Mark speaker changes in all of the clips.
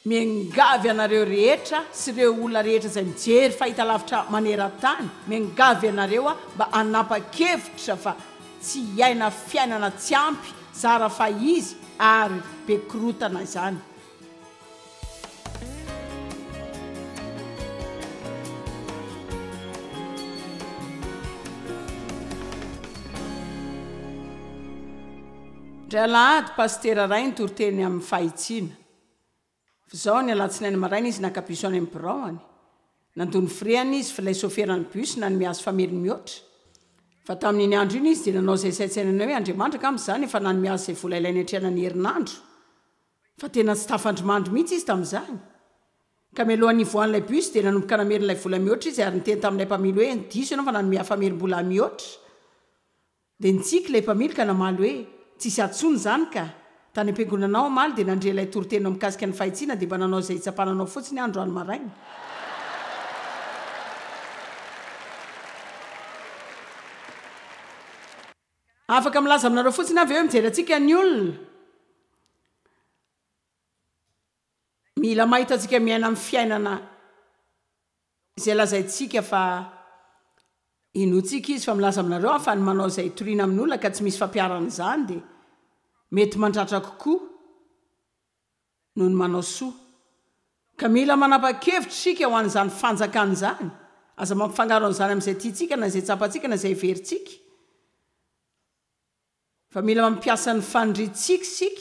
Speaker 1: miangavy anareo rehetra sy ireo olona rehetra izay mijery fahitalavitra maneran-tany miangavy anareo a mba anapa-kevitra fa tsy iaina fiainana tsy ampy zara fa izy ary be korotana izany. Ndray alahady pastera ray nitoroteny amin'ny fahitsiana. Fizao ny alatsinainy maraina izy nakapisoany amin'ny biraony. Nandony freany izy filay soferany bus na ny mihazo fameliny mihoatra. Fa tamin'iny andro iny izy dia nanao izay saintsainana hoe Andriamanitra amin'izany efa nany mihazo izay vola ilainy hatrehana ny herinandro. Fa tena tsy tafandrimandry mihitsy izy tamin'izany. Ka mialohan'ny ivoan'ilay bus dia nanomboka namelin'ilay vola mihoatra izy ary niteny tamin'ilay mpamily hoe diso ianao fa nany mihafamelim-bola mihoatra. Dia nitsiky ilay mpamily ka namaly hoe tsisy atsony zany ka tany am-piangonanao amaly dia nandre ilay torotenao mikasika ny fahitsiana dia mba nanao izay hitsapananao fotsiny andro any maraina. Afaka milaza aminareo fotsiny avy eo mijery antsika ny olona. Mila mahita antsika miaina amin'ny fiainana izay lazaintsika fa inotsika izy fa milaza aminareo afany manao izay toriana amin'ny olona ka tsy misy fampiarana izany dia mety mandratra kokoa noho ny manao soa. Ka mila manapa-kevitra sika ho an'izany fanjakana izany. Aza mampifangaro an'izany amin'izay tiantsika na izay tsapantsika na izay heverintsika. Fa mila mampiasa ny faniritsika sika.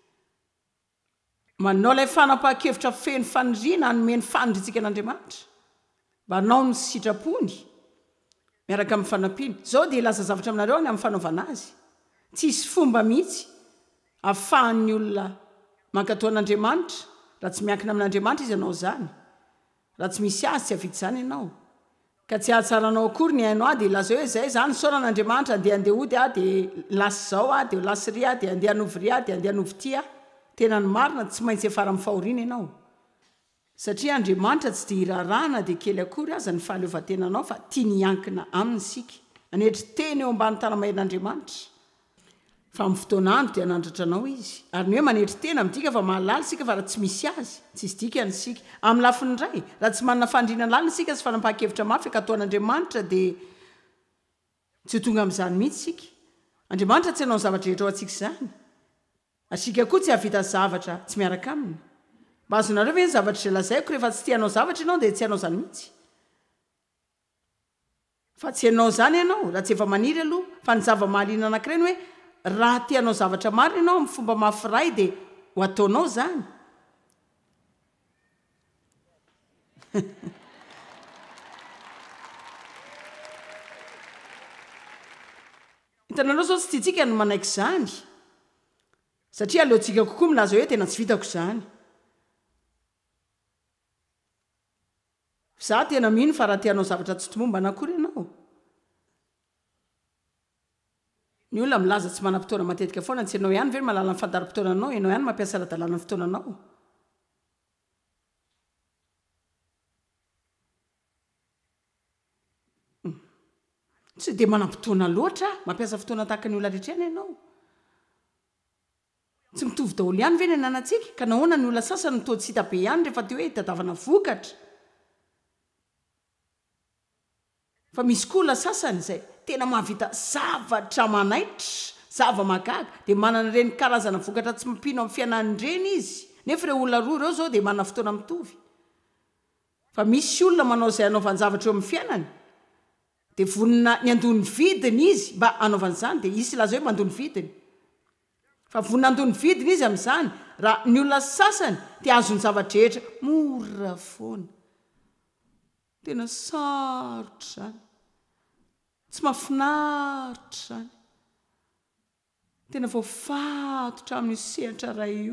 Speaker 1: Manao ilay fanapa-kevitra feno faniriana hanome ny faniritsika an'Andriamanitra. Mba hanao ny sitrapony miaraka amin'ny fanampiana. Zao dia ilaza zavatra aminareo any amin'ny fanaovana azy. Tsisy fomba mihitsy ahafahan'ny olona mankatoa an'Andriamanitra raha tsy miankina amin'Andriamanitra izy ianao izany. Raha tsy misy azy tsy havita izany ianao. Ka tsy ahatsaranao akory ny hainao dia ilaza hoe izay izany saoran'Andriamanitra andeha hody dia lasy zao dia lasy ry dia andeha hanovy ry dia andeha hanovy ty. Tena ny marina tsy maintsy afara amin'ny fahoriana ianao. Satria Andriamanitra tsy dia irarahana dia kely akory aza ny fahaleovantenanao fa tia niankina aminy sika. Anetry teny eo ambany tanamain'Andriamanitra. Fa amin'ny fotoana andro dia nandratra anao izy. Ary ny hoe manetry tena midika fa mahalala sika fa raha tsy misy azy, tsy misy dikany sika. Amin'ny lafiny iray, raha tsy manana fandriana lalina sika sy fanampahan-kevitra mafy ka ataon'Andriamanitra dia tsy ho tonga amin'izany mihitsy sika. Andriamanitra tsy hanao zavatra rehetra ao antsika izany. Asika koa tsy havita zavatra tsy miaraka aminy. Mba azonareo ve ny zavatra izay lazaiko rehefa tsy tianao zavatra ianao dia tsy hanao izany mihitsy. Fa tsy hanao izany ianao raha tsy efa maniry aloha fa ny zava-mahaliana anankiray ny hoe raha tianao zavatra maro ianao amin'ny fomba mafiray dia ho ataonao izany. Hitanareo zao tsy tiantsika no manaiky izany. Satria aleontsika kokoa milaza hoe tena tsy vitako izany. Za tena mino fa raha tianao zavatra tsy tomomba anakory ianao. Ny olona milaza tsy manam-potoana matetika foana tsy ianao ihany ve mahalala ny fandaharam-potoananao, ianao ihany mampiasa ara-dalàna ny fotoananao. Tsy dia manam-potoana loatra mampiasa fotoana tahaka ny olona rehetra ihany ianao. Tsy mitovy daholo ihany ve ny ananantsika ka nahoana ny olona sasany ny toa tsy hita be ihany rehefa teo hoe tadavana vokatra. Fa misy koa olona sasany izay tena mahavita zavatra manaitra, zava-magaga dia manana ireny karazana vokatra tsy mampino amin'ny fiainan'ireny izy. Nefa ireo olona roa ireo zao dia manana fotoana mitovy. Fa misy olona manao izay anaovany zavatra eo amin'ny fiainany dia vonina ny andony vidiny izy mba anaovany izany dia izy laza hoe mandony vidiny. Fa vonina andony vidiny izy amin'izany raha ny olona sasany dia azony zavatra rehetra mora foana. Tena sarotra izany. Tsy mahafinaritra izany. Tena voafatotra amin'ny sehatra iray io.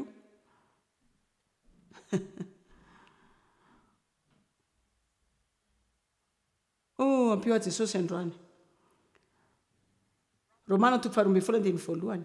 Speaker 1: Ampio a Jesosy androany. Romana 12:1.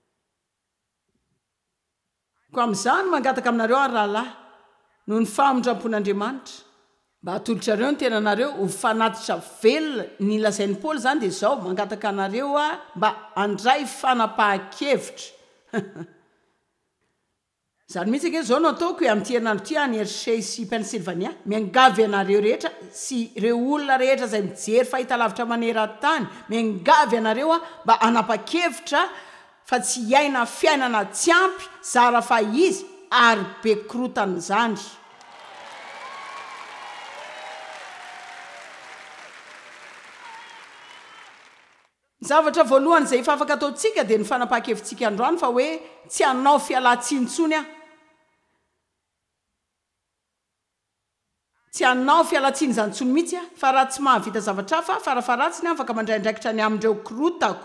Speaker 1: Ko amin'izany mangataka aminareo ary rahalahy noho ny fahamondram-pon'Andriamanitra mba hatolotrareo ny tenanareo ho fanatitra velona ny lazain'ny Paoly izany dia izao mangataka anareo mba handray fanapahan-kevitra zany mihitsy ake zao no ataoko hoe amin'ity herinandro ty any Hershey sy Pennsylvania miangavy anareo rehetra sy ireo olona rehetra zay mijery fahitalavitra maneran-tany miangavy anareo a mba anapa-kevitra fa tsy iaina fiainana tsy ampy zara fa izy ary be korotany zany. Zavatra voalohany izay efa afaka ataontsika dia ny fanapahan-kevitsika androany fa hoe tsy hanao fialan-tsinitsony a. Tsy hanao fialan-tsiny zany intsony mihitsy a, fa raha tsy mahavita zavatra hafa farafaratsiny afaka mandray andraikitra ny amindreo korotako.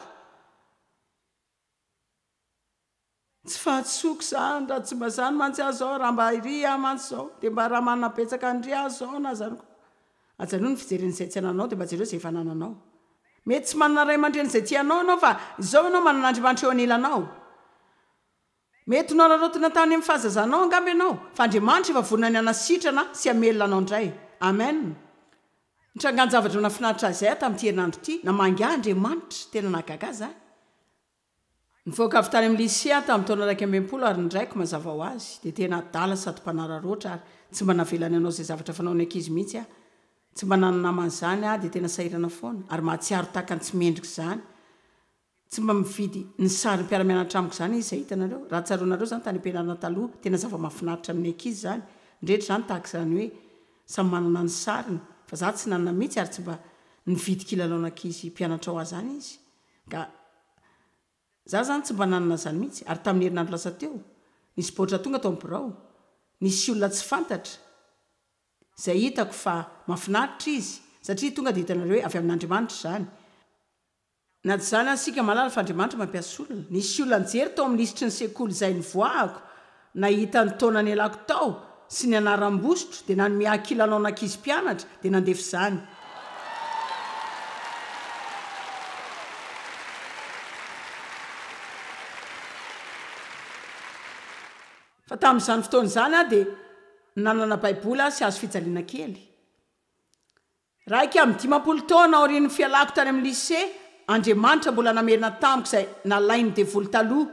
Speaker 1: Tsy fahatsoko zany raha tsy mba zany mantsy aho zao raha mba iry aho mantsy zao dia mba raha manana betsaka andry aho zao na zany koa. Ajanao ny fijeren'izay tsy hananao dia mba jereo izay efa nananao. Mety tsy manana ray aman-dreny izay tianao ianao fa izao ianao manana Andriamanitra eo anilanao. Mety norarotina tany amin'ny fahazazanao angamba ianao fa Andriamanitra efa vonona ny anasitrana sy hamelona anao indray. Amen. Nitrangany zavatra nafinaritra azy ahy tamin'ity herinandro ity namangy ahy Andriamanitra tena nahagaga zaho. Nivoaka avy tany amin'ny lycée tamin'ny taona 20 ary ndraiky mazava ho azy dia tena adala sady mpanararoatra ary tsy mba navelany anao izay zavatra fanaony ankizy mihitsy aho. Tsy mba nanamana zany aho dia tena sahirana foana ary mahatsiaro tahaka ny tsy mendrika zany. Tsy mba mividy ny sary mpiara-mianatra amiko zany izy izay hitanareo. Raha tsaronareo zany tany ampianarana taloha tena zava-mahafinaritra amin'ny ankizy zany. Ndrehetra zany tahaka izany hoe samy manana ny sariny fa za tsy nanana mihitsy ary tsy mba nividy kilalaon'ankizy mpianatra ho azy zany izy. Ka za zany tsy mba nanana zany mihitsy ary tamin'ny herinandro lasa teo nisy boatra tonga tao amin'ny birao. Nisy olona tsy fantatra zay hitako fa mahafinaritra izy satria tonga dia hitanareo hoe avy amin'Andriamanitra zany. Na tsy zany asika malala fa Andriamanitra mampiasa olona. Nisy olona nijery tao amin'ny lisitry ny sekoly izay nivoahako nahita ny taona ny alako tao sy ny anaram-bosotro dia nanome kilalaon'ankizy mpianatra dia nandefy zany. Fa tamin'izany fotoana izany aho dia nanana baibola sy azo fijaliana kely. Raika amin'ny 50 taona aorian'ny fialako tany amin'ny lycée, Andriamanitra mbola namerina tamiko izay nalainy devoly taloha.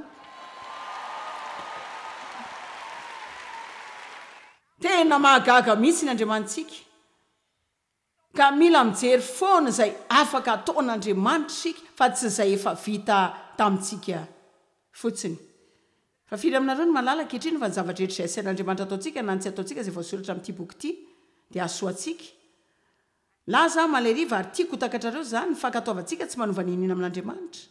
Speaker 1: Tena mahagaga mihitsy ny Andriamanitsika. Ka mila mijery foana izay afaka ataon'Andriamanitra sika fa tsy izay efa vita tamintsika fotsiny. Fa firy aminareo ny malala ankehitriny fa ny zavatra rehetra izay asain'Andriamanitra ataontsika na ny tsy ataontsika izay voasoratra amin'ity boky ity dia asoantsika. Laza maleriva ary tiako takatrareo zany fankataovantsika tsy manova ny inina amin'Andriamanitra.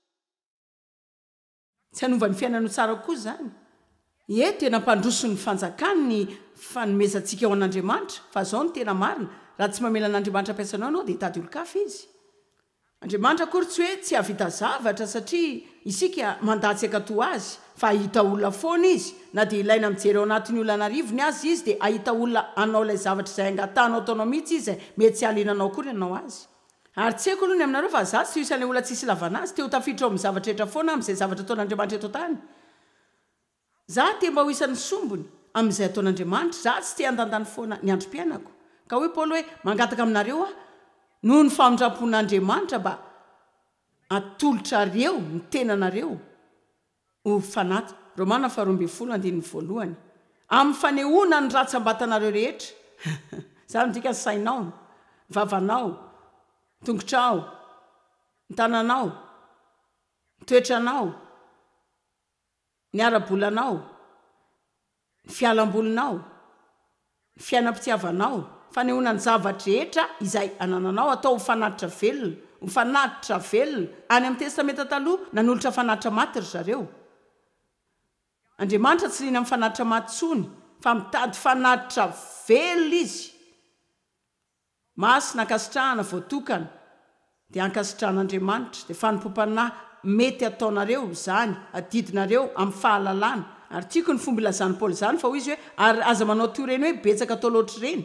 Speaker 1: Tsy hanova ny fiainana tsara koa zany. Tena mpandroso ny fanjakany ny fanomezantsika ao an'Andriamanitra fa zao ny tena marina. Raha tsy mamela an'Andriamanitra ampiasanao ianao dia hitady olo-kafa izy. Andriamanitra kory tsy hoe tsy havita zavatra satria isika mandatsy akato azy fa ahita olona foana izy na dia ilaina mijery ao anatin'ny olana arivony azy izy dia ahita olona anao ilay zavatra izay angatanao ataonao mihitsy izy mety tsy aliananao kory ianao azy. Ary tsy haiko aloha ny aminareo fa za tsy isan'ilay olona tsisy lavana azy teo tafiditra ao amin'ny zavatra rehetra foana amin'izay zavatra ataon'Andriamanitra eto tany. Za te mba ho isan'ny sombony amin'izay ataon'Andriamanitra za tsy te handandany foana ny androm-piainako. Ka hoe Paoly hoe mangataka aminareo aho noho ny famindrampon'Andriamanitra mba atolotra areo ny tenanareo ho fanaty. Romana 12:1. Amin'ny fanehoana ny ratsambatanareo rehetra. Zany midika ny sainao, vavanao, tongotrao, ny tananao, ny toetranao, ny ara-bolanao, ny fialambolinao, ny fiainam-pitiavanao, fanehoana ny zavatra rehetra izay anananao atao ho fanatitra velona, ho fanatitra velona. Any amin'ny testamenta taloha nanolotra fanatitra maty ry zareo. Andriamanitra tsy liana amin'ny fanatitra maty tsony fa mitady fanatitra velona izy. Masina ankasitrahana voatokana dia ankasitrahan'Andriamanitra dia fanompom-panahy mety ataonareo zany adidinareo amin'ny fahalalana. Ary tiako ny fomba ilazany Paoly zany fa hoy izy hoe ary aza manao toy ireny hoe betsaka atao loatra ireny.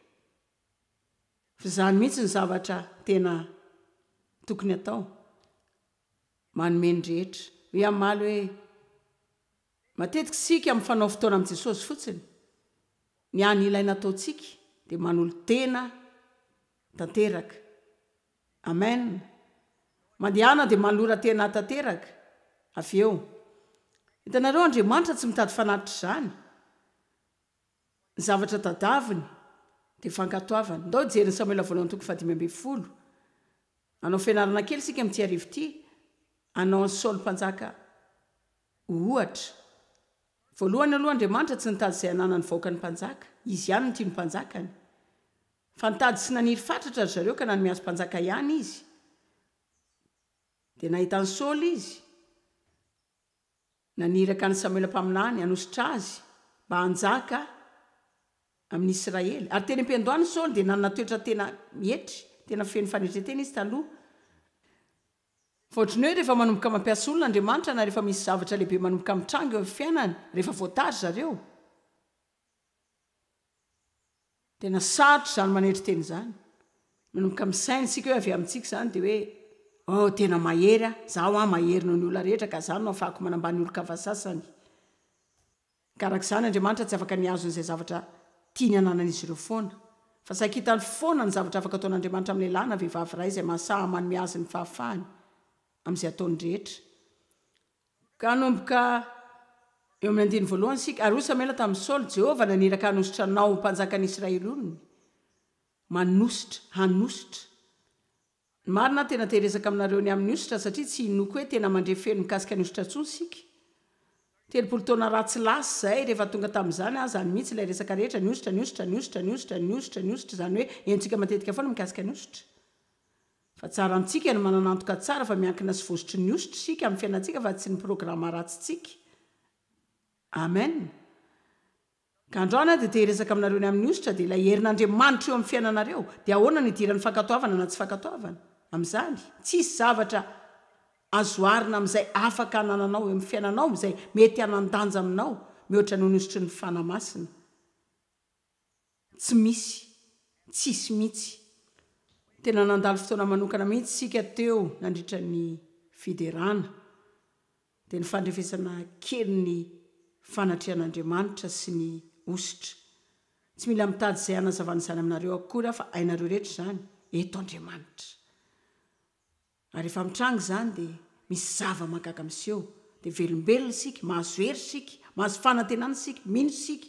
Speaker 1: Fa zany mihitsy ny zavatra tena tokony atao. Manome ny rehetra. Hoe amaly hoe matetika sika amin'ny fanao fotoana amin'i Jesosy fotsiny. Ny any ilaina ataontsika dia manolo tena tanteraka. Amen. Mandehana dia manora tena tanteraka. Avy eo. Hitanareo Andriamanitra tsy mitady fanatitra izany. zavatra tadaviny dia fankatoavany. Ndao jery Samuela voalohany toko 5:10. Anao fianarana kely sika amin'ity arivo ity, anao ny Saoly mpanjaka ohatra. Voalohany aloha Andriamanitra tsy nitady izay ananany vahoaka ny mpanjaka, izy ihany no tia ny mpanjakany. Fa nitady sy naniry fatratra zareo ka nanome azy mpanjaka ihany izy. Dia nahitany Saoly izy, naniraka ny Samuela mpaminany hanositra azy mba hanjaka amin'ny Israely. Ary teny am-piandohany Saoly dia nanana toetra tena mihetry, tena feno fanetretena izy taloha. Fôtriny hoe rehefa manomboka mampiasa olona Andriamanitra na rehefa misy zavatra lehibe manomboka mitranga eo amin'ny fiainany, rehefa voatary zareo, tena sarotra zany manetry teny zany. Manomboka misainy sika hoe avy amintsika zany dia hoe tena mahery zaho mahery noho ny olona rehetra ka zany no afahako manambany olo-kafa sasany. Karak'izany Andriamanitra tsy afaka niazo n'izay zavatra tiany ananan'izy ireo foana. Fa sakitany foana ny zavatra afaka ataon'Andriamanitra amin'ny lehilahy na vehivavy iray izay mahasaha manome azy ny fahafahany amin'izay ataony rehetra. Ka nomboka eo amin'ny 9 voalohany sika, ary hoy Samuela tamin'ny Saoly, Jehovah naniraka hanositra anao mpanjakan'ny Israely olony. Manositra, hanositra. Marina tena teresaka aminareo ny amin'ny ositra satria tsy inoko hoe tena mandre feno mikasika ny ositra tsony sika. 30 taona ratsy lasa zay rehefa tonga tamin'izany azany mihitsy ilay resaka rehetra ny ositra zany hoe entsika matetika foana mikasika ny ositra. Fa tsara amintsika ny mananantoka tsara fa miankina sy vozitry ny ositra sika amin'ny fiainantsika fa tsy ny programa ratsytsika. Amen. Ka androana dia teresaka aminareo ny amin'ny ositra dia ilay herin'Andriamanitra eo amin'ny fiainanareo dia ahoana ny idiran'ny fankatoavana na tsy fankatoavana amin'izany. Tsisy zavatra azoarina amin'izay afaka hanananao eo amin'ny fiainanao izay mety hanandanja aminao mihoatra noho ny ositry ny fanamasina. Tsy misy, tsisy mihitsy. Tena nandalo fotoana manokana mihitsy sika teo nandritra ny fiderana dia ny fandrefesana kely ny fanatrehan'Andriamanitra sy ny ositra. Tsy mila mitady izay hanazavana izany aminareo akory fa hainareo rehetra zany eto Andriamanitra. Ary rehefa mitranga zany dia misy zava-mahagaga amin'iseo dia velombelona sika, mahazo hery sika, mahazo fanantenana sika, mino sika.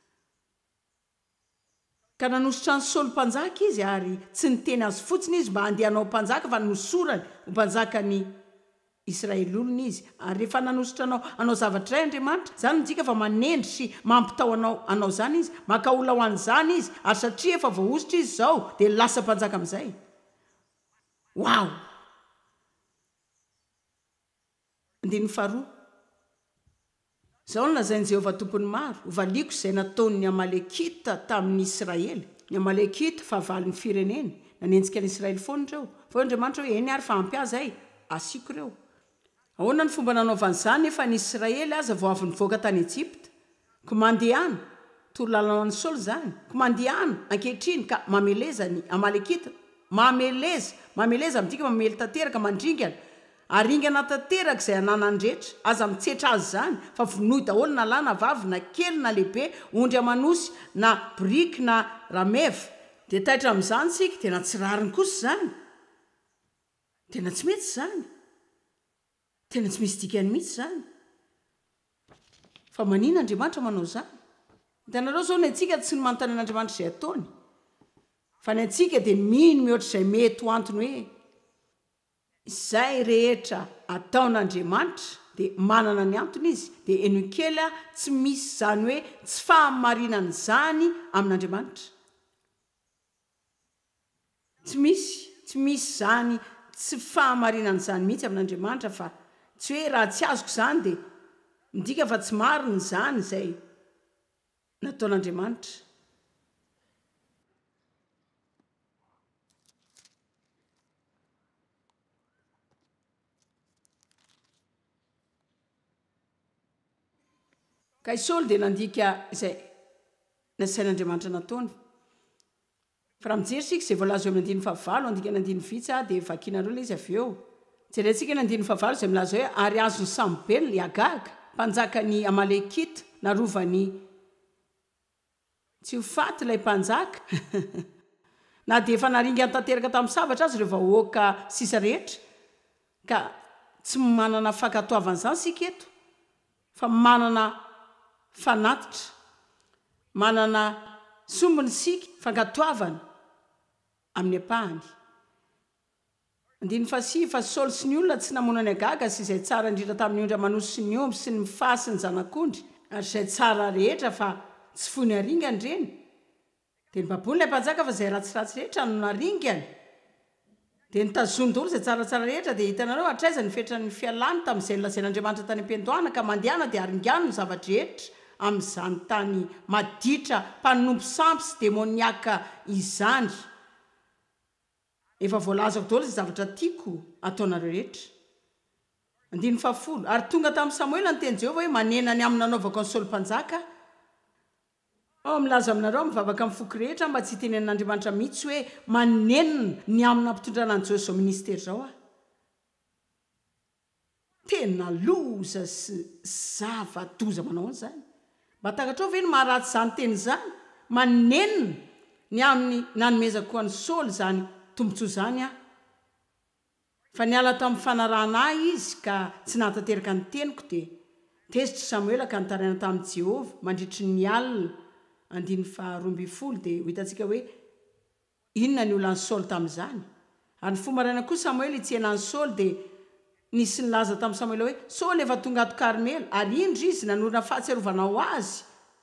Speaker 1: Ka nanositra ny Saoly mpanjaka izy ary tsy niteny azy fotsiny izy mba handehanao mpanjaka fa nosorany mpanjaka ny Israely olona izy. Ary rehefa nanositra anao zavatra iray Andriamanitra, zany midika fa manendry sy mampitao anao zany izy, maka olona ho an'izany izy, ary satria efa voaositra izy zao dia lasa mpanjaka amin'izay. Wow! 2. Zao no lazain'i Jehovah tompony maro, hovaliko izay nataony ny Amalekita tamin'ny Israely. Ny Amalekita fahavalon'ny fireneny, nanenjika ny Israely foana ireo. Fa Andriamanitra hoe eny ary fa ampy azy ay, asiako ireo. Ahoana ny fomba nanaovan'izany nefa ny Israely aza vao avy nivoaka tany Ejipta? Ko mandehana, toro lalana ny Saoly zany, ko mandehana ankehitriny ka mameleza ny Amalekita. Mameleza midika mamely tanteraka mandringana. Aringana tanteraka izay ananany rehetra, aza mitsetra azy zany, fa vonohy daholo na lahy na vavy na kely na lehibe, ondry amanosy na briky na rameva. Dia taitra amin'izany sika tena tsy rariny kosa zany. Tena tsy mety zany. Tena tsy misy dikany mihitsy zany. Fa manina Andriamanitra manao zany? Hitanareo zao ny antsika tsy ny manontany an'Andriamanitra izay ataony. Fa ny antsika dia mino mihoatra izay mety ho antony hoe izay rehetra ataon'Andriamanitra dia manana ny antony izy, dia eno kely tsy misy zany hoe tsy fahamarinana zany amin'Andriamanitra. Tsy misy zany tsy fahamarinana zany mihitsy amin'Andriamanitra, fa tsy hoe raha tsy azoko zany dia midika fa tsy marina zany izay nataon'Andriamanitra. Ka i Saoly dia nandika izay nasain'Andriamanitra nataony. Fa raha mijery sika izay voalaza eo amin'ny 9:9, andika ny 9 dia vakianareo ilay izy avy eo. Jerentsika ny 9:9 izay milaza hoe ary azony Sambely Agaga, mpanjaka ny Amalekita, narovany tsy ho faty ilay mpanjaka. Na dia efa naringana tanteraka tamin'ny sabatra azy ireo vahoaka sisa rehetra. Ka tsy manana fankatoavana izany sika eto, fa manana fanatitra, manana sombony sika fankatoavana amin'ny apahany. Andiny fasi fa Saoly sy ny olona tsy namonany agaga sy izay tsara indrindra tamin'ny ondra manosy sy ny omby sy ny mifasy ny zanak'ondry ary izay tsara rehetra fa tsy fony aringany reny. Dia ny babony ilay mpanjaka fa izay ratsiratsy rehetra no naringany. Dia nitazony daholo izay tsaratsara rehetra dia hitanareo hatraiza ny fetrany fialany tamin'izay nolazain'Andriamanitra tany am-piandohana ka mandehana dia aringano ny zavatra rehetra amin'izany tany maditra mpanompo sampy sy demoniaka izany. Efa voalazako daholo izay zavatra tiako ataonareo rehetra. Andiny fahafolo. Ary tonga tamin'ny Samoela ny teny Jehovah hoe manena ny amin'ny nanaovako ny Saoly mpanjaka. Milaza aminareo mivavaka amin'ny foky rehetra mba tsy hitenen'Andriamanitra mihitsy hoe manenina ny amin'ny ampitondrana ny Joyce zao ministera zao. Tena loza sy zava-doza manao an'izany. Mba takatrao ve ny maharatsy izany teny izany? Manenina ny amin'ny nanomezako an'ny Saoly zany tombotsoa zany fa niala tamin'ny fanarahana izy ka tsy nahatanteraka ny teniko dia tezitra Samoela ka nitaraina tamin'i Jehovah mandritry ny alina. Andiny faharoa ambin'ny folo dia ho hitantsika hoe inona ny olan'ny Saoly tamin'izany. Ary ny fomaraina koa Samoela hitsenan'ny Saoly dia nisy nilaza tamin'ny Samoela hoe Saoly efa tonga ato Karmela ary indro izy nanorina fahatsiarovana ho azy.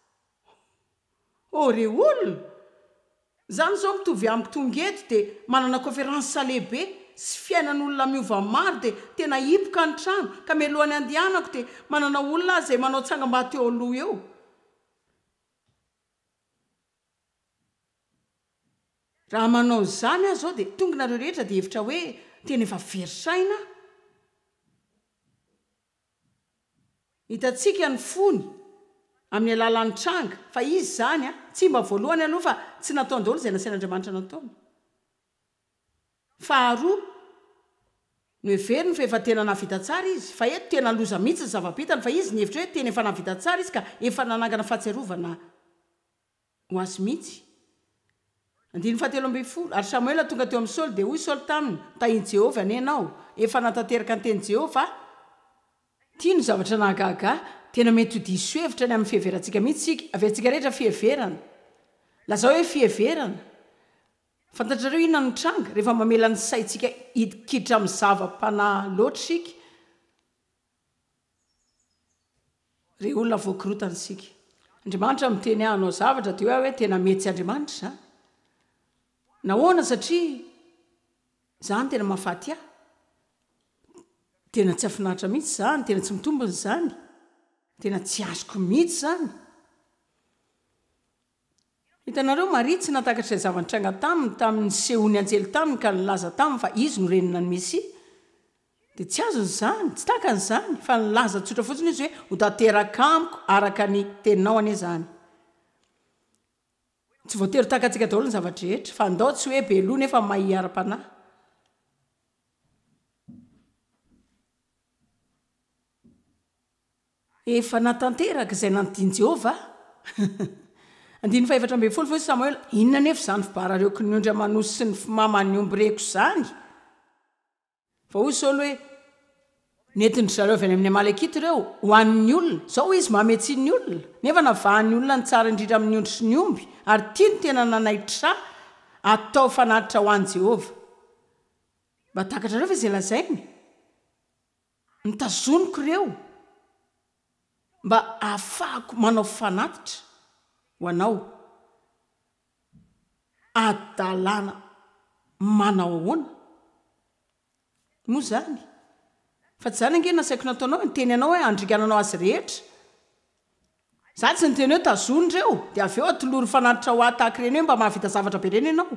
Speaker 1: Re olona zany zao mitovy amiko tonga eto dia manana conférence lehibe sy fiainan'olona miova maro dia tena hipoka ny trano ka melohan'ny andehanako dia manana olona izay manao tsangam-bato eo aloha eo. Raha manao izany aho zao dia tonga nareo rehetra dia hevitra hoe tena efa verisaina. Hitantsika ny fony amin'ny alalan'ny tranga fa izy zany tsy mba voalohany aloha fa tsy nataony daholo izay nasain'Andriamanitra nataony. Faharoa no heveriny fa efa tena navita tsara izy fa eto tena loza mihitsy ny zava-bitany fa izy ny hevitra hoe tena efa navita tsara izy ka efa nanangana fahatsiarovana ho azy mihitsy. Andiny fahatelo ambin'ny folo. Ary Samoela tonga teo amin'ny Saoly dia hoy Saoly taminy tahiny Jehovah anie ianao efa natanteraka ny teny Jehovah tia no zavatra nahagaga tena mety ho diso hevitra ny amin'ny fiheverantsika mihitsy sika aveantsika rehetra fiheverana. Lazao hoe fiheverana. Fantatrareo inona ny tranga rehefa mamela ny saintsika hidikiditra amin'ny zava-panahy loatra sika. Re olona voakirotana sika. Andriamanitra miteny hanao zavatra dia hoe tena mety sy Andriamanitra izany. Nahoana satria zany tena mahafaty ahy. Tena tsy afinaritra mihitsy izany, tena tsy mitombona izany. Tena tsy azoko mihitsy izany. Hitanareo Maria tsy natakatra izay zava-nitranga tamin'ny sehony anjely taminy ka nilaza taminy fa izy no renina ny Mesia. Dia tsy azony izany, tsy takany izany fa nilaza tsotra fotsiny izy hoe ho tanteraka amiko araka ny teninao anie izany. Tsy voatery takantsika daholo ny zavatra rehetra fa andao tsy hoe be loha nefa mahay ara-panahy. Efa natanteraka izay nanodiny Jehovah. Andiny fahaefatra ambin'ny folo fotsiny Samoela. Inona nefa izany fibarareko ny ondra manosy sy ny fimamany ombreko izany? Fa hoy Saoly hoe netiny zareo avy any amin'ny Amalekita ireo ho an'ny olona. Zao izy mametsy ny olona. Nefa navahan'ny olona ny tsara indrindra amin'ny ondry sy ny omby ary tia ny tena nanaitra atao fanatitra ho an'i Jehovah. Mba takatra reo fa izay lazainy. Nitazoniko ireo mba ahafahako manao fanatitra ho anao. Adalana manao ahoana? Moa zany. Fa tsy zany ange nasaiko nataonao ny teny anao hoe andrigananao azy rehetra. Za tsy ny teny hoe tazony ireo dia avy eo atolory fanatitra ho tahaka ireny hoe mba mahavita zavatra be ireny ianao.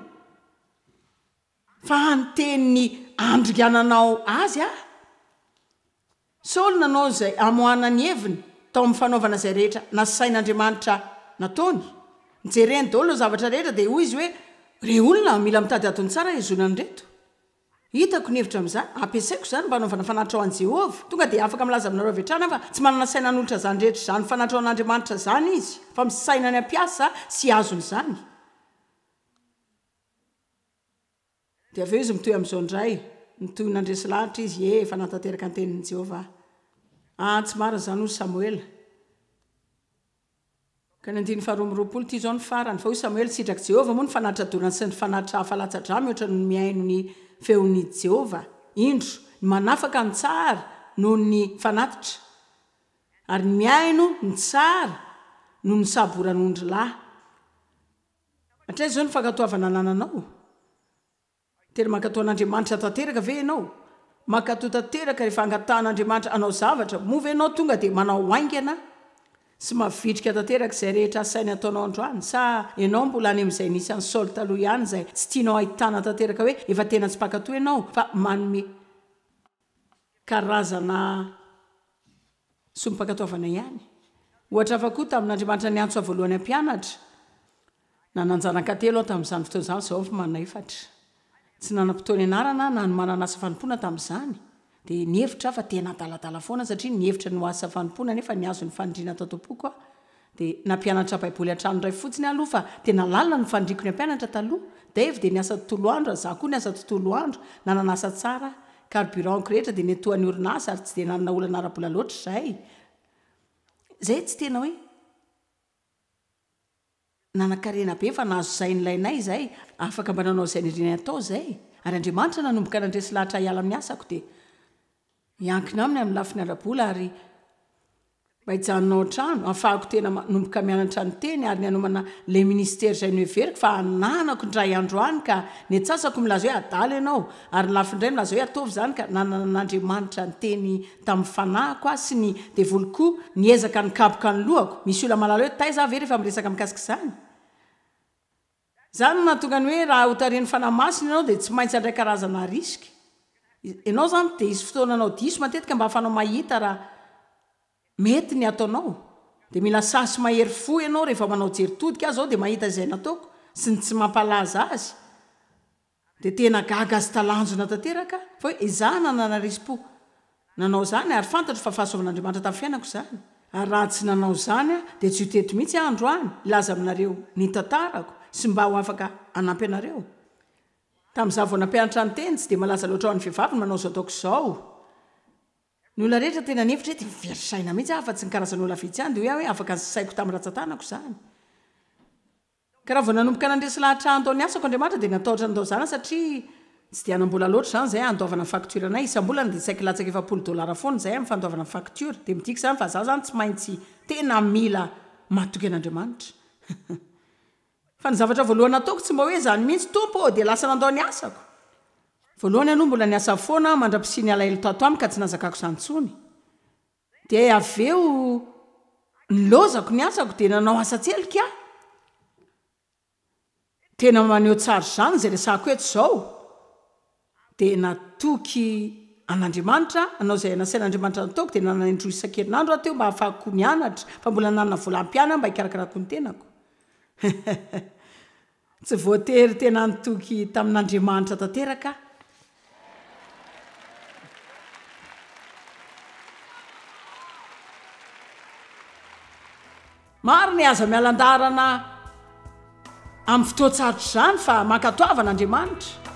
Speaker 1: Fa anteny andrigananao azy Saoly nanao izay amoahana ny heviny tao amin'ny fanaovana izay rehetra nasain'Andriamanitra nataony. Nijereny daholo ny zavatra rehetra dia hoy izy hoe re olona mila mitady atony tsara izonany reto. Hitako ny hevitra amin'izany, ampiasaiko izany mba hanaovana fanatitra ho an'i Jehovah. Tonga dia afaka milaza aminareo avy hatrany fa tsy manana saina n'olitra izany rehetra izany fanatitra ho an'Andriamanitra izany izy fa misaina ny ampiasa sy azony izany. Dia avy eo izy mitohy amin'izao indray, mitohy nandresy lahatra izy efa natanteraka ny tenin'i Jehovah. Tsy marina izany hoy Samoela. ka ny andiny faharoamroapolo ty zao ny farany fa hoy Samuel sitraky Jehova moa ny fanatradorany sy ny fanatra hafalatsadramy ohatra ny miaino ny feon'ny Jehova indro ny manafaka ny tsara noho ny fanatitra ary ny miaino ny tsara noho ny saboran'ondry lahy atray zao ny fankatoavana nananao tena mankatao an'Andriamanitra tanteraka ve ianao mankatao tanteraka rehefa angatan'Andriamanitra anao zavatra mova ianao tonga dia manao haingana sy mavitrika tanteraka izay rehetra sainy ataonao androany sa ianao mbola any amin'izay nisy any Saoly taloha ihany izay tsy tianao ahitana tanteraka hoe efa tena tsy mpakatoa ianao fa manome karazana sompakatoavana ihany ohatra afa koa tamin'Andriamanitra ny antso voalohany ampianatra nananjanakatelo tamin'izany fotoan'izany zao fa manana efatra tsy nanam-potoana ianarana na ny manana asa fanompoana tamin'izany dia nihevitra fa tena adaladala foana satria nihevitra ny ho asa fanompoana nefa ny azo ny fanindriana tao tompoko dia nampianatra baiboly an-trano ray fotsiny aloha fa tena lalina ny fandriko ny ampianatra taloha Dave dia niasa tontolo andro za koa niasa tontolo andro nananasa tsara carburant rehetra dia netoan'ny orinasa ary tsy dia nanana olana ara-bola loatra zay tsy tena hoe nanakarena be fa nahazo zay nylainay zay afaka mba nanao zay niriny atao zay ary Andriamanitra nanomboka nandresy lahatra hiala amin'ny asako dia iankina aminy amin'ny lafiny ara-bola ary mba hijanonao an-trano ahafahako tena nomboka mianatra ny teny ary ny anomana le ministera izay noheveriko fa ananako ndray androany ka ny atsasako milaza hoe adala ianao ary ny lafindray milaza hoe ataovy zany ka nanan'Andriamanitra ny teny tamin'ny fanahiko a sy ny devoly koa niezaka nikapoka ny lohako misy olona malala hoe tay za ve rehefa miresaka mikasika izany zany natonga ny hoe raha hotaren'ny fanahy masina ianao dia tsy maintsy andray karazana risika ianao zany dia isy fotoananao diso matetika mba hafanao mahita raha mety ny ataonao dia mila sasy mahery fo ianao rehefa manao jeritodika zao dia mahita izay nataoko sy ny tsy mampalaza azy dia tena gaga azy talanjona tanteraka fa hoe izana nanarisy-po nanao zany ary fantatro fa fahasoavan'Andriamanitra tamin'ny fiainako izany ary raha tsy nanao zany dia tsy ho teto mihitsy androany ilaza aminareo ny tantarako sy mba ho afaka anampy anareo tamin'izaho vao nampianatra ny teny tsy dia malaza loatra ho an'ny vehivavy ny manao zao ataoko izao ny olona rehetra tena nefitra hoe verisaina mihitsy fa tsy ny karazany olona vitsy ihany dia hoe afaka nysaiko tamin'ny ratsatanako izany ka raha vao nanomboka nandresy lahatra andao ny asako Andriamanitra dia natahotra ndao zany satria tsy dia anambola loatra zany zay andaovana facturanay isam-bolana dia saika latsaka $10 foana zay amin'ny fandaovana facture dia midika zany fa za zany tsy maintsy tena mila matoky an'Andriamanitra fa ny zavatra voalohany nataoko tsy mba hoe zany mihitsy tompo dia lasa nandao ny asako voalohany aloha mbola niasa foana mandra-pisiny alahelo tato amiko ka tsy nazakako izany intsony dia aveo nilozako ny asako dia nanao asa tselika tena maneho tsara izany zay resako eto izao dia natoky an'Andriamanitra anao zay nasain'Andriamanitra nataoko dia nanandro isan-kerinandro ateo mba hafahako nianatra fa mbola nanana volam-piana mba hikarakarako ny tenako tsy voatery tena nitoky tamin'Andriamanitra tanteraka maro ny aza mialan-darana amin'ny fotoan-tsarotra izany fa mankatoavan'Andriamanitra